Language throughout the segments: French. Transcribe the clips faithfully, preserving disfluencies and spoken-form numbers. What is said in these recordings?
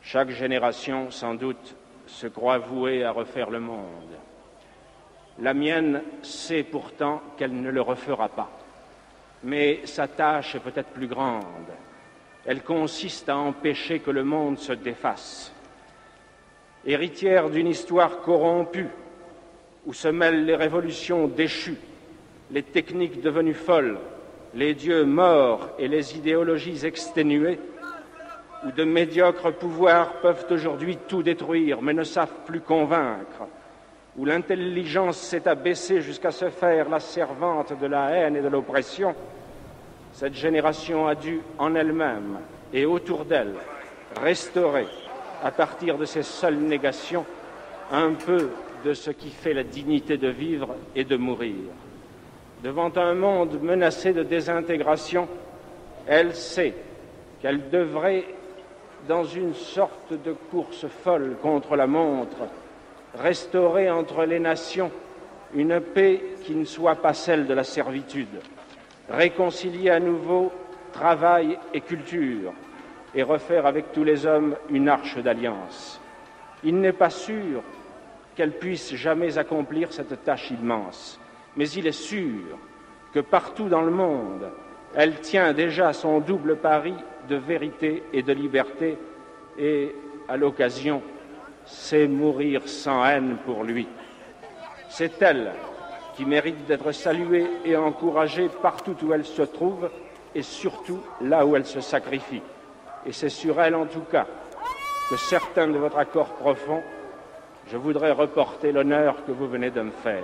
Chaque génération, sans doute, se croit vouée à refaire le monde. La mienne sait pourtant qu'elle ne le refera pas. Mais sa tâche est peut-être plus grande. Elle consiste à empêcher que le monde se défasse. Héritière d'une histoire corrompue, où se mêlent les révolutions déchues, les techniques devenues folles, les dieux morts et les idéologies exténuées, où de médiocres pouvoirs peuvent aujourd'hui tout détruire, mais ne savent plus convaincre, où l'intelligence s'est abaissée jusqu'à se faire la servante de la haine et de l'oppression, cette génération a dû en elle-même et autour d'elle restaurer, à partir de ses seules négations, un peu de ce qui fait la dignité de vivre et de mourir. Devant un monde menacé de désintégration, elle sait qu'elle devrait, dans une sorte de course folle contre la montre, restaurer entre les nations une paix qui ne soit pas celle de la servitude, réconcilier à nouveau travail et culture et refaire avec tous les hommes une arche d'alliance. Il n'est pas sûr qu'elle puisse jamais accomplir cette tâche immense, mais il est sûr que partout dans le monde, elle tient déjà son double pari de vérité et de liberté et, à l'occasion, sait mourir sans haine pour lui. C'est elle qui mérite d'être saluée et encouragée partout où elle se trouve et surtout là où elle se sacrifie. Et c'est sur elle, en tout cas, que certains de votre accord profond, je voudrais reporter l'honneur que vous venez de me faire.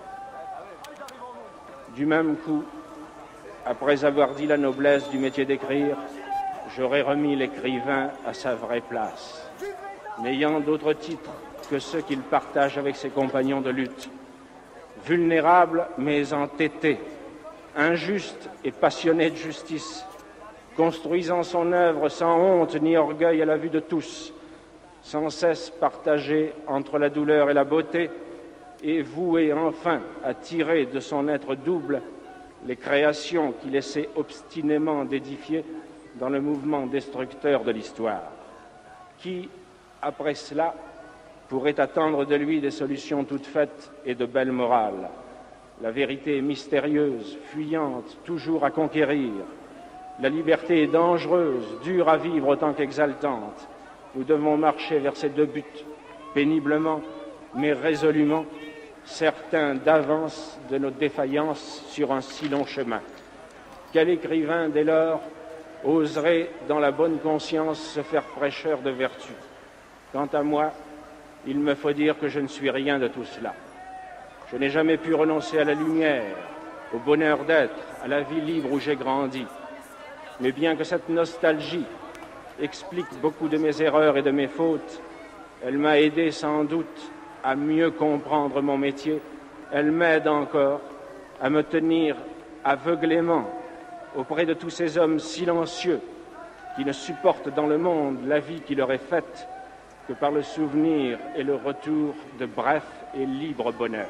Du même coup, après avoir dit la noblesse du métier d'écrire, j'aurais remis l'écrivain à sa vraie place, n'ayant d'autre titre que ceux qu'il partage avec ses compagnons de lutte. Vulnérable mais entêté, injuste et passionné de justice, construisant son œuvre sans honte ni orgueil à la vue de tous, sans cesse partagé entre la douleur et la beauté, et voué enfin à tirer de son être double les créations qu'il essaie obstinément d'édifier dans le mouvement destructeur de l'histoire. Qui, après cela, pourrait attendre de lui des solutions toutes faites et de belle morale? La vérité est mystérieuse, fuyante, toujours à conquérir. La liberté est dangereuse, dure à vivre autant qu'exaltante. Nous devons marcher vers ces deux buts, péniblement, mais résolument, certains d'avance de nos défaillances sur un si long chemin. Quel écrivain, dès lors, oserait, dans la bonne conscience, se faire prêcheur de vertu? Quant à moi, il me faut dire que je ne suis rien de tout cela. Je n'ai jamais pu renoncer à la lumière, au bonheur d'être, à la vie libre où j'ai grandi. Mais bien que cette nostalgie explique beaucoup de mes erreurs et de mes fautes, elle m'a aidé sans doute à mieux comprendre mon métier. Elle m'aide encore à me tenir aveuglément auprès de tous ces hommes silencieux qui ne supportent dans le monde la vie qui leur est faite que par le souvenir et le retour de bref et libre bonheur.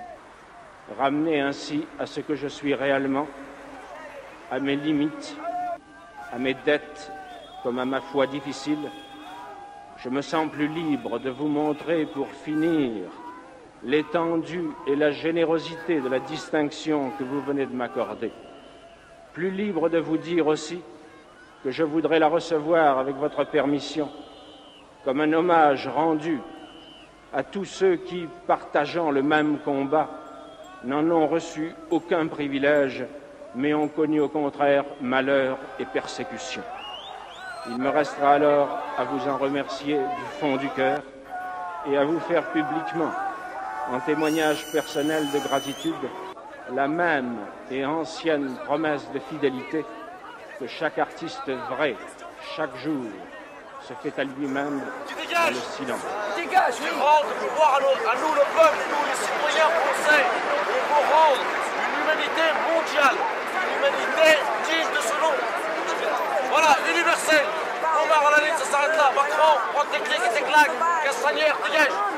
Ramené ainsi à ce que je suis réellement, à mes limites, à mes dettes comme à ma foi difficile, je me sens plus libre de vous montrer pour finir l'étendue et la générosité de la distinction que vous venez de m'accorder. Plus libre de vous dire aussi que je voudrais la recevoir avec votre permission comme un hommage rendu à tous ceux qui, partageant le même combat, n'en ont reçu aucun privilège, mais ont connu au contraire malheur et persécution. Il me restera alors à vous en remercier du fond du cœur et à vous faire publiquement, en témoignage personnel de gratitude, la même et ancienne promesse de fidélité que chaque artiste vrai, chaque jour, se fait à lui-même dans le silence. Dégage, oui. Rendre le pouvoir à, nos, à nous, le peuple, nous, les citoyens français. Il faut rendre une humanité mondiale, une humanité digne de ce nom. Voilà, universelle. Omar à la ligne, ça s'arrête là. Macron, prends tes clics et tes claques. Castagnère, dégage.